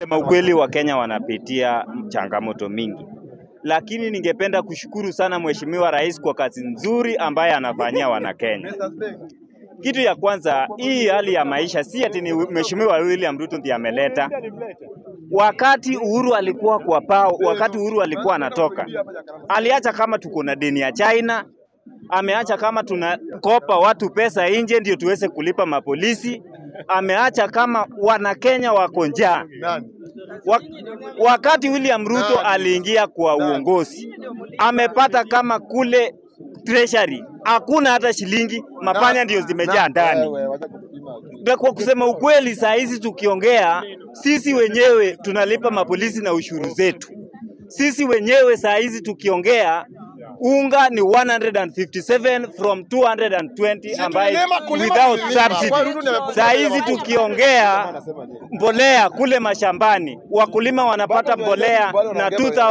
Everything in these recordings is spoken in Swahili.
Sema ukweli, wa Kenya wanapitia changamoto mingi, lakini ningependa kushukuru sana Mheshimiwa Rais kwa kazi nzuri ambaye anafanyia wana Kenya. Kitu ya kwanza, hii hali ya maisha si ati ni Mheshimiwa William Ruto ndiye ameleta. Wakati Uhuru alikuwa kwa pao, wakati Uhuru alikuwa anatoka, aliacha kama tuko na deni ya China, ameacha kama tunakopa watu pesa nje ndio tuweze kulipa mapolisi, ameacha kama wana Kenya wako njaa. Wakati William Ruto aliingia kwa uongozi, amepata kama kule treasury hakuna hata shilingi, mapanya ndio zimejaa ndani. Kwa kusema ukweli, saa hizi tukiongea, sisi wenyewe tunalipa mapolisi na ushuru zetu. Sisi wenyewe saa hizi tukiongea, unga ni 157 from 220 ambaye without subsidy. Saa hizi tukiongea mbolea kule mashambani, wakulima wanapata mbolea na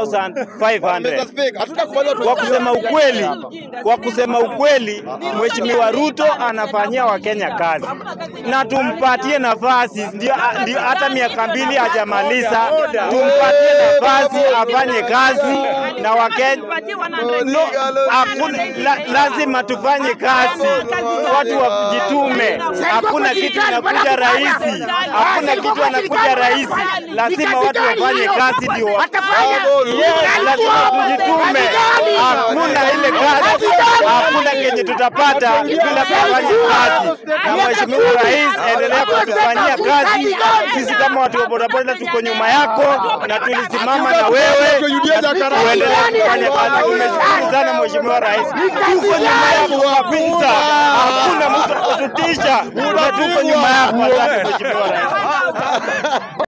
2,500. Kwa kusema ukweli, Mheshimiwa Ruto anafanyia Wakenya kazi, na tumpatie nafasi. Ndio hata miaka 2 hajamaliza, tumpatie nafasi afanye kazi na Wakenya. Lazima tufanye kazi, watu wajitume. Hakuna kitu kinakuja rahisi, hakuna kitu anakuja rahisi. Lazima watu wafanye kazi ndio lazima tujitume. Hakuna ile kazi, hakuna kenye tutapata bila kufanya kazi. Na Mheshimiwa Rais, endelea kutufanyia kazi. Sisi kama watu wa bodaboda tuko nyuma yako na tulisimama na wewe, tuendelee kufanya kazi. Tumeshukuru sana Mheshimiwa Rais, tuko nyuma yako kabisa, hakuna mtu kututisha, tuko nyuma yako. Asante Mheshimiwa Rais.